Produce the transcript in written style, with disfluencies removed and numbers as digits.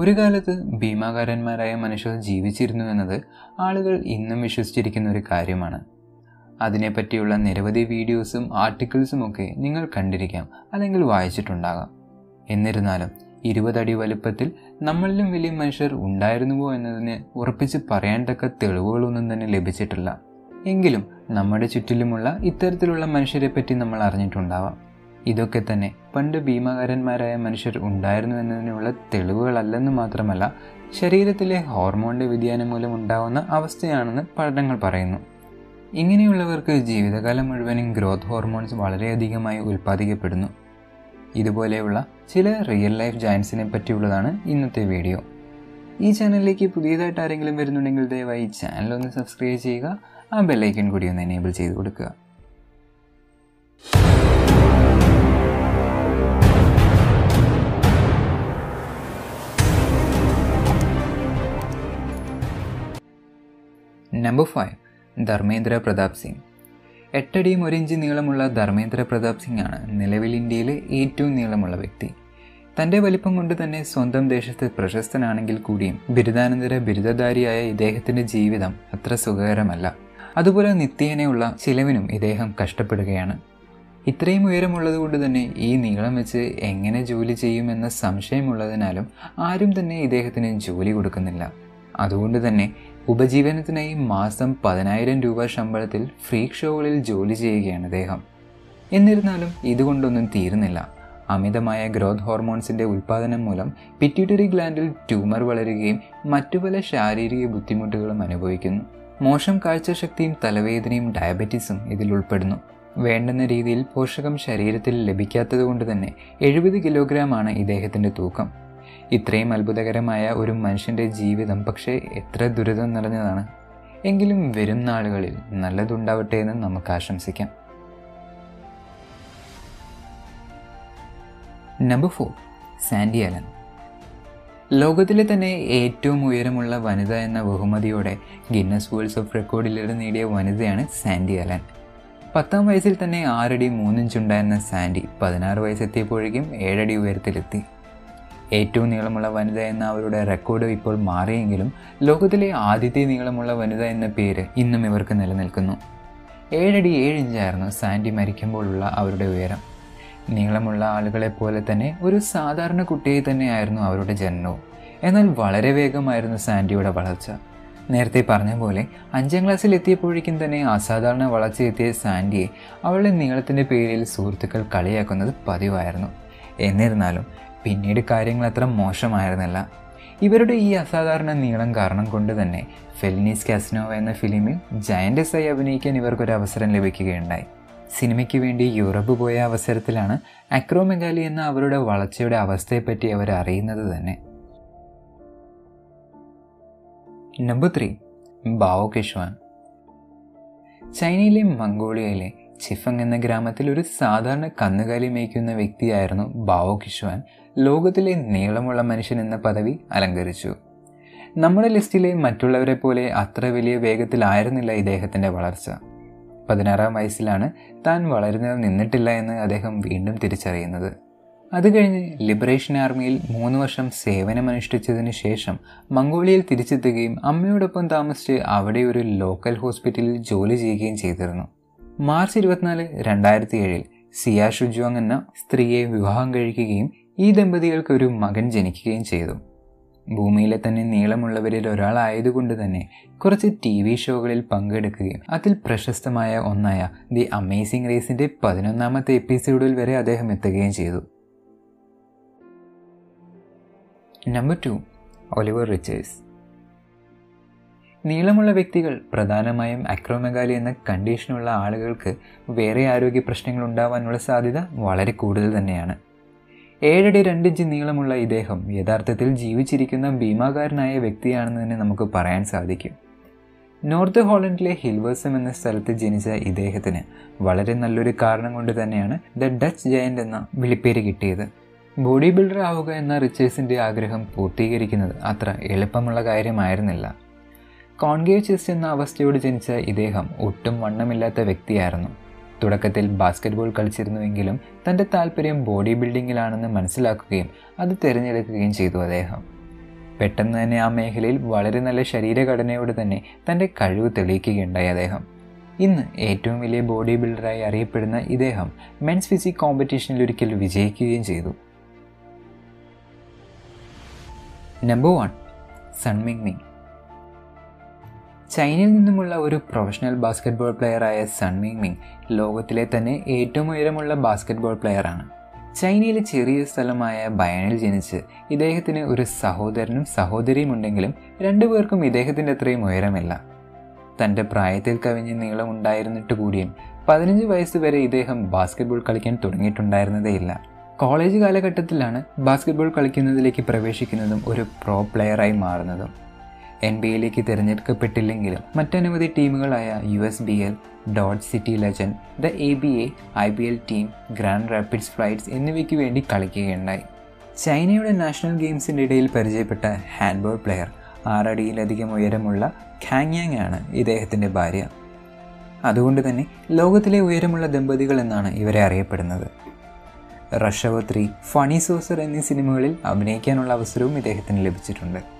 ഒരു കാലത്ത് ഭീമാകാരന്മാരായ മനുഷ്യർ ജീവിച്ചിരുന്നു എന്നത് ആളുകൾ ഇന്നും വിശ്വസിച്ചിരിക്കുന്ന ഒരു കാര്യമാണ്. അതിനെപ്പറ്റിയുള്ള നിരവധി വീഡിയോസും ആർട്ടിക്കിൾസും ഒക്കെ നിങ്ങൾ കണ്ടിരിക്കാം, അല്ലെങ്കിൽ വായിച്ചിട്ടുണ്ടാകാം. എന്നിരുന്നാലും 20 അടി വലുപ്പത്തിൽ നമ്മളിലും വലിയ മനുഷ്യർ ഉണ്ടായിരുന്നുവോ എന്നതിന് ഉറപ്പിച്ച് പറയാൻ തക്ക തെളിവുകളൊന്നും തന്നെ ലഭിച്ചിട്ടില്ല. എങ്കിലും നമ്മുടെ ചുറ്റിലുമുള്ള ഇത്തരത്തിലുള്ള മനുഷ്യരെ പറ്റി നമ്മൾ അറിഞ്ഞിട്ടുണ്ടാവാം. ഇതൊക്കെ തന്നെ പണ്ട് ഭീമാകാരന്മാരായ മനുഷ്യർ ഉണ്ടായിരുന്നു എന്നതിനുള്ള തെളിവുകളല്ലെന്ന് മാത്രമല്ല, ശരീരത്തിലെ ഹോർമോണിൻ്റെ വ്യതിയാനം മൂലം ഉണ്ടാകുന്ന അവസ്ഥയാണെന്ന് പഠനങ്ങൾ പറയുന്നു. ഇങ്ങനെയുള്ളവർക്ക് ജീവിതകാലം മുഴുവനും ഗ്രോത്ത് ഹോർമോൺസ് വളരെയധികമായി ഉൽപ്പാദിക്കപ്പെടുന്നു. ഇതുപോലെയുള്ള ചില റിയൽ ലൈഫ് ജയൻസിനെ പറ്റിയുള്ളതാണ് ഇന്നത്തെ വീഡിയോ. ഈ ചാനലിലേക്ക് പുതിയതായിട്ട് ആരെങ്കിലും വരുന്നുണ്ടെങ്കിൽ ദയവായി ചാനൽ ഒന്ന് സബ്സ്ക്രൈബ് ചെയ്യുക, ആ ബെല്ലൈക്കൺ കൂടി ഒന്ന് എനേബിൾ ചെയ്ത് കൊടുക്കുക. നമ്പർ 5, ധർമ്മേന്ദ്ര പ്രതാപ് സിംഗ്. 8 അടിയും 1 ഇഞ്ച് നീളമുള്ള ധർമ്മേന്ദ്ര പ്രതാപ് സിംഗ് ആണ് നിലവിൽ ഇന്ത്യയിലെ ഏറ്റവും നീളമുള്ള വ്യക്തി. തൻ്റെ വലിപ്പം കൊണ്ട് തന്നെ സ്വന്തം ദേശത്ത് പ്രശസ്തനാണെങ്കിൽ കൂടിയും ബിരുദാനന്തര ബിരുദധാരിയായ ഇദ്ദേഹത്തിൻ്റെ ജീവിതം അത്ര സുഖകരമല്ല. അതുപോലെ നിത്യേനയുള്ള ചിലവിനും ഇദ്ദേഹം കഷ്ടപ്പെടുകയാണ്. ഇത്രയും ഉയരമുള്ളത് കൊണ്ട് തന്നെ ഈ നീളം വെച്ച് എങ്ങനെ ജോലി ചെയ്യുമെന്ന സംശയമുള്ളതിനാലും ആരും തന്നെ ഇദ്ദേഹത്തിന് ജോലി കൊടുക്കുന്നില്ല. അതുകൊണ്ട് തന്നെ ഉപജീവനത്തിനായി മാസം 10,000 രൂപ ശമ്പളത്തിൽ ഫ്രീക്ക് ഷോകളിൽ ജോലി ചെയ്യുകയാണ് അദ്ദേഹം. എന്നിരുന്നാലും ഇതുകൊണ്ടൊന്നും തീരുന്നില്ല. അമിതമായ ഗ്രോത്ത് ഹോർമോൺസിൻ്റെ ഉൽപ്പാദനം മൂലം പിറ്റ്യൂട്ടറി ഗ്ലാൻഡിൽ ട്യൂമർ വളരുകയും മറ്റു പല ശാരീരിക ബുദ്ധിമുട്ടുകളും അനുഭവിക്കുന്നു. മോശം കാഴ്ചശക്തിയും തലവേദനയും ഡയബറ്റീസും ഇതിൽ ഉൾപ്പെടുന്നു. വേണ്ടുന്ന രീതിയിൽ പോഷകം ശരീരത്തിൽ ലഭിക്കാത്തത് കൊണ്ട് തന്നെ 70 കിലോഗ്രാമാണ് ഇദ്ദേഹത്തിൻ്റെ തൂക്കം. ഇത്രയും അത്ഭുതകരമായ ഒരു മനുഷ്യൻ്റെ ജീവിതം പക്ഷേ എത്ര ദുരിതം നിറഞ്ഞതാണ്. എങ്കിലും വരും നാളുകളിൽ നല്ലതുണ്ടാവട്ടെ എന്ന് നമുക്ക് ആശംസിക്കാം. Number 4, Sandy Allen. ലോകത്തിലെ തന്നെ ഏറ്റവും ഉയരമുള്ള വനിത എന്ന ബഹുമതിയോടെ ഗിന്നസ് വേൾഡ്സ് ഓഫ് റെക്കോർഡിൽ ഇടം നേടിയ വനിതയാണ് സാൻഡി അലൻ. 10ാം വയസ്സിൽ തന്നെ 6 അടി 3 ഇഞ്ച് ഉണ്ടായിരുന്ന സാൻഡി 16 വയസ്സെത്തിയപ്പോഴേക്കും 7 അടി ഉയരത്തിലെത്തി. ഏറ്റവും നീളമുള്ള വനിത എന്ന അവരുടെ റെക്കോർഡ് ഇപ്പോൾ മാറിയെങ്കിലും ലോകത്തിലെ ആദ്യത്തെ നീളമുള്ള വനിത എന്ന പേര് ഇന്നും ഇവർക്ക് നിലനിൽക്കുന്നു. 7 അടി 7 ഇഞ്ചായിരുന്നു സാൻഡി മരിക്കുമ്പോഴുള്ള അവരുടെ ഉയരം. നീളമുള്ള ആളുകളെ പോലെ തന്നെ ഒരു സാധാരണ കുട്ടിയെ തന്നെയായിരുന്നു അവരുടെ ജനനവും. എന്നാൽ വളരെ വേഗമായിരുന്നു സാൻഡിയുടെ വളർച്ച. നേരത്തെ പറഞ്ഞ പോലെ 5ാം ക്ലാസ്സിൽ എത്തിയപ്പോഴേക്കും തന്നെ അസാധാരണ വളർച്ചയെത്തിയ സാൻഡിയെ അവളുടെ നീളത്തിൻ്റെ പേരിൽ സുഹൃത്തുക്കൾ കളിയാക്കുന്നത് പതിവായിരുന്നു. എന്നിരുന്നാലും പിന്നീട് കാര്യങ്ങൾ അത്ര മോശമായിരുന്നില്ല. ഇവരുടെ ഈ അസാധാരണ നീളം കാരണം കൊണ്ട് തന്നെ ഫെലിനീസ് കാസിനോവ എന്ന ഫിലിമിൽ ജയൻറ്റസായി അഭിനയിക്കാൻ ഇവർക്കൊരു അവസരം ലഭിക്കുകയുണ്ടായി. സിനിമയ്ക്ക് വേണ്ടി യൂറോപ്പ് പോയ അവസരത്തിലാണ് അക്രോമെഗാലി എന്ന അവരുടെ വളർച്ചയുടെ അവസ്ഥയെപ്പറ്റി അവർ അറിയുന്നത് തന്നെ. Number 3, Bao Xishun. ചൈനയിലെ മംഗോളിയയിലെ ചിഫങ് എന്ന ഗ്രാമത്തിൽ ഒരു സാധാരണ കന്നുകാലി മേയ്ക്കുന്ന വ്യക്തിയായിരുന്നു ബാവോ കിഷ്വാൻ ലോകത്തിലെ നീളമുള്ള മനുഷ്യൻ എന്ന പദവി അലങ്കരിച്ചു. നമ്മുടെ ലിസ്റ്റിലെ മറ്റുള്ളവരെ പോലെ അത്ര വലിയ വേഗത്തിലായിരുന്നില്ല ഇദ്ദേഹത്തിൻ്റെ വളർച്ച. 16ാം വയസ്സിലാണ് താൻ വളരുന്നത് നിന്നിട്ടില്ല എന്ന് അദ്ദേഹം വീണ്ടും തിരിച്ചറിയുന്നത്. അത് കഴിഞ്ഞ് ലിബറേഷൻ ആർമിയിൽ 3 വർഷം സേവനമനുഷ്ഠിച്ചതിന് ശേഷം മംഗോളിയയിൽ തിരിച്ചെത്തുകയും അമ്മയോടൊപ്പം താമസിച്ച് അവിടെ ഒരു ലോക്കൽ ഹോസ്പിറ്റലിൽ ജോലി ചെയ്യുകയും ചെയ്തിരുന്നു. മാർച്ച് 24, 2007 സിയ ഷുജോങ് എന്ന സ്ത്രീയെ വിവാഹം കഴിക്കുകയും ഈ ദമ്പതികൾക്ക് ഒരു മകൻ ജനിക്കുകയും ചെയ്തു. ഭൂമിയിലെ തന്നെ നീളമുള്ളവരിൽ ഒരാളായതുകൊണ്ട് തന്നെ കുറച്ച് TV ഷോകളിൽ പങ്കെടുക്കുകയും അതിൽ പ്രശസ്തമായ ഒന്നായ ദി അമേസിംഗ് റേസിൻ്റെ 11ാമത്തെ എപ്പിസോഡിൽ വരെ അദ്ദേഹം എത്തുകയും ചെയ്തു. Number 2, Olivier Richters. നീളമുള്ള വ്യക്തികൾ, പ്രധാനമായും അക്രോമെഗാലി എന്ന കണ്ടീഷനുള്ള ആളുകൾക്ക് വേറെ ആരോഗ്യ പ്രശ്നങ്ങൾ ഉണ്ടാവാനുള്ള സാധ്യത വളരെ കൂടുതൽ തന്നെയാണ്. 7 അടി 2 ഇഞ്ച് നീളമുള്ള ഇദ്ദേഹം യഥാർത്ഥത്തിൽ ജീവിച്ചിരിക്കുന്ന ഭീമാകാരനായ വ്യക്തിയാണെന്ന് തന്നെ നമുക്ക് പറയാൻ സാധിക്കും. നോർത്ത് ഹോളണ്ടിലെ ഹിൽവേഴ്സം എന്ന സ്ഥലത്ത് ജനിച്ച ഇദ്ദേഹത്തിന് വളരെ നല്ലൊരു കാരണം കൊണ്ട് തന്നെയാണ് ദ ഡച്ച് ജയൻ്റ് എന്ന വിളിപ്പേര് കിട്ടിയത്. ബോഡി ബിൽഡർ ആവുക എന്ന റിച്ചേഴ്സിൻ്റെ ആഗ്രഹം പൂർത്തീകരിക്കുന്നത് അത്ര എളുപ്പമുള്ള കാര്യമായിരുന്നില്ല. കോൺകേവ് ചെസ്റ്റ് എന്ന അവസ്ഥയോട് ജനിച്ച ഇദ്ദേഹം ഒട്ടും വണ്ണമില്ലാത്ത വ്യക്തിയായിരുന്നു. തുടക്കത്തിൽ ബാസ്കറ്റ്ബോൾ കളിച്ചിരുന്നുവെങ്കിലും തൻ്റെ താല്പര്യം ബോഡി ബിൽഡിങ്ങിലാണെന്ന് മനസ്സിലാക്കുകയും അത് തിരഞ്ഞെടുക്കുകയും ചെയ്തു അദ്ദേഹം. പെട്ടെന്ന് തന്നെ ആ മേഖലയിൽ വളരെ നല്ല ശരീരഘടനയോട് തന്നെ തൻ്റെ കഴിവ് തെളിയിക്കുകയുണ്ടായി അദ്ദേഹം. ഇന്ന് ഏറ്റവും വലിയ ബോഡി ബിൽഡറായി അറിയപ്പെടുന്ന ഇദ്ദേഹം മെൻസ് ഫിസിക് കോമ്പറ്റീഷനിൽ ഒരിക്കൽ വിജയിക്കുകയും ചെയ്തു. നമ്പർ 1, സൺ മിങ്മിങ്. ചൈനയിൽ നിന്നുമുള്ള ഒരു പ്രൊഫഷണൽ ബാസ്കറ്റ്ബോൾ പ്ലെയറായ സൺ മിങ്മിങ് ലോകത്തിലെ തന്നെ ഏറ്റവും ഉയരമുള്ള ബാസ്കറ്റ്ബോൾ പ്ലെയറാണ്. ചൈനയിലെ ചെറിയ സ്ഥലമായ ബയാനിൽ ജനിച്ച് ഇദ്ദേഹത്തിന് ഒരു സഹോദരനും സഹോദരിയും ഉണ്ടെങ്കിലും രണ്ടുപേർക്കും ഇദ്ദേഹത്തിൻ്റെ അത്രയും ഉയരമില്ല. തൻ്റെ പ്രായത്തിൽ കവിഞ്ഞ് നീളം ഉണ്ടായിരുന്നിട്ട് കൂടിയും 15 വയസ്സ് വരെ ഇദ്ദേഹം ബാസ്കറ്റ്ബോൾ കളിക്കാൻ തുടങ്ങിയിട്ടുണ്ടായിരുന്നതേയില്ല. കോളേജ് കാലഘട്ടത്തിലാണ് ബാസ്കറ്റ്ബോൾ കളിക്കുന്നതിലേക്ക് പ്രവേശിക്കുന്നതും ഒരു പ്രോ പ്ലെയറായി മാറുന്നതും. NBA തിരഞ്ഞെടുക്കപ്പെട്ടില്ലെങ്കിലും മറ്റനവധി ടീമുകളായ USBL, Dodge City Legend, the ABA, IBL team, Grand Rapids flights എന്നിവയ്ക്ക് വേണ്ടി കളിക്കുകയുണ്ടായി. ചൈനയുടെ നാഷണൽ ഗെയിംസിൻ്റെ ഇടയിൽ പരിചയപ്പെട്ട ഹാൻഡ്ബോൾ പ്ലെയർ 6 അടിയിലധികം ഉയരമുള്ള ഖാങ്യാങ് ആണ് ഇദ്ദേഹത്തിൻ്റെ ഭാര്യ. അതുകൊണ്ട് തന്നെ ലോകത്തിലെ ഉയരമുള്ള ദമ്പതികൾ എന്നാണ് ഇവരെ അറിയപ്പെടുന്നത്. റഷ് അവർ 3, ഫണി സോസർ എന്നീ സിനിമകളിൽ അഭിനയിക്കാനുള്ള അവസരവും ഇദ്ദേഹത്തിന് ലഭിച്ചിട്ടുണ്ട്.